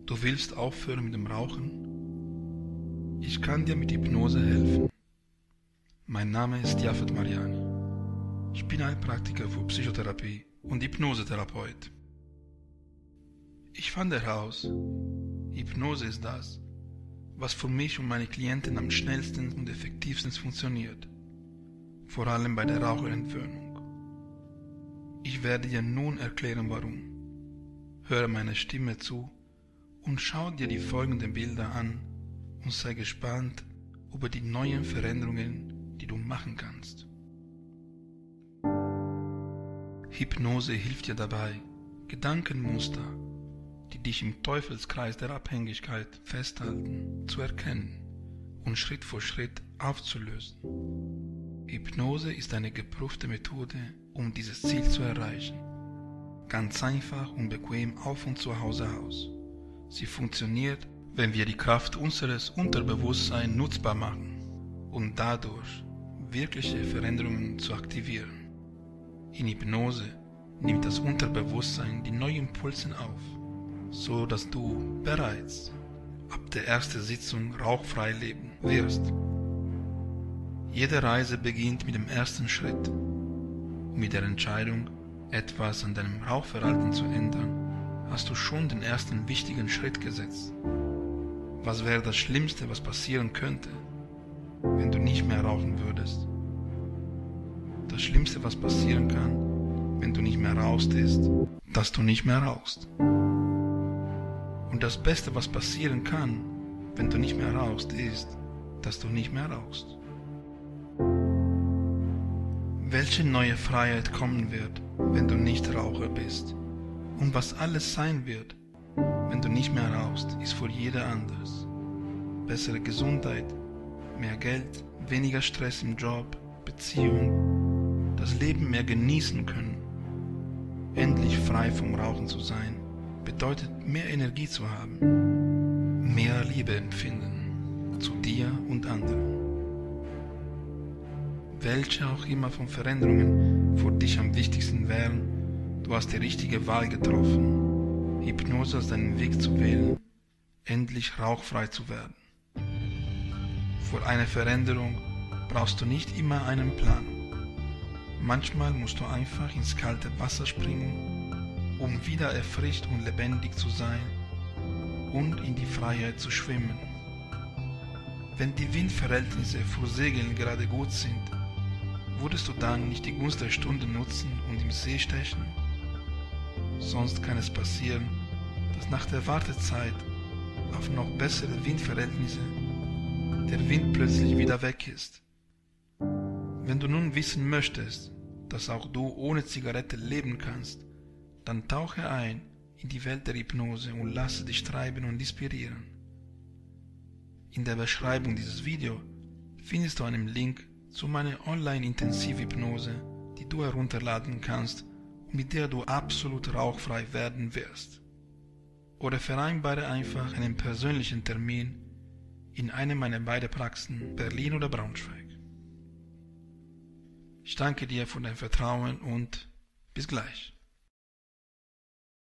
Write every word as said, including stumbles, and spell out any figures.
Du willst aufhören mit dem Rauchen? Ich kann dir mit Hypnose helfen. Mein Name ist Jafet Mariani. Ich bin Heilpraktiker für Psychotherapie und Hypnosetherapeut. Ich fand heraus, Hypnose ist das, was für mich und meine Klienten am schnellsten und effektivsten funktioniert, vor allem bei der Raucherentwöhnung. Ich werde dir nun erklären, warum. Höre meine Stimme zu und schau dir die folgenden Bilder an und sei gespannt über die neuen Veränderungen, die du machen kannst. Hypnose hilft dir dabei, Gedankenmuster, die dich im Teufelskreis der Abhängigkeit festhalten, zu erkennen und Schritt für Schritt aufzulösen. Hypnose ist eine geprüfte Methode, um dieses Ziel zu erreichen. Ganz einfach und bequem auf und zu Hause aus. Sie funktioniert, wenn wir die Kraft unseres Unterbewusstseins nutzbar machen und dadurch wirkliche Veränderungen zu aktivieren. In Hypnose nimmt das Unterbewusstsein die neuen Impulse auf, so dass du bereits ab der ersten Sitzung rauchfrei leben wirst. Jede Reise beginnt mit dem ersten Schritt. Mit der Entscheidung, etwas an deinem Rauchverhalten zu ändern, hast du schon den ersten wichtigen Schritt gesetzt. Was wäre das Schlimmste, was passieren könnte, wenn du nicht mehr rauchen würdest? Das Schlimmste, was passieren kann, wenn du nicht mehr rauchst, ist, dass du nicht mehr rauchst. Und das Beste, was passieren kann, wenn du nicht mehr rauchst, ist, dass du nicht mehr rauchst. Welche neue Freiheit kommen wird, wenn du nicht Raucher bist? Und was alles sein wird, wenn du nicht mehr rauchst, ist für jeder anders. Bessere Gesundheit, mehr Geld, weniger Stress im Job, Beziehung, das Leben mehr genießen können. Endlich frei vom Rauchen zu sein, bedeutet mehr Energie zu haben, mehr Liebe empfinden zu dir und anderen. Welche auch immer von Veränderungen für dich am wichtigsten wären, du hast die richtige Wahl getroffen, Hypnose als deinen Weg zu wählen, endlich rauchfrei zu werden. Für eine Veränderung brauchst du nicht immer einen Plan. Manchmal musst du einfach ins kalte Wasser springen, um wieder erfrischt und lebendig zu sein und in die Freiheit zu schwimmen. Wenn die Windverhältnisse für Segeln gerade gut sind, würdest du dann nicht die Gunst der Stunde nutzen und im See stechen? Sonst kann es passieren, dass nach der Wartezeit auf noch bessere Windverhältnisse der Wind plötzlich wieder weg ist. Wenn du nun wissen möchtest, dass auch du ohne Zigarette leben kannst, dann tauche ein in die Welt der Hypnose und lasse dich treiben und inspirieren. In der Beschreibung dieses Videos findest du einen Link zu meiner Online-Intensivhypnose, die du herunterladen kannst und mit der du absolut rauchfrei werden wirst. Oder vereinbare einfach einen persönlichen Termin in einem meiner beiden Praxen, Berlin oder Braunschweig. Ich danke dir für dein Vertrauen und bis gleich.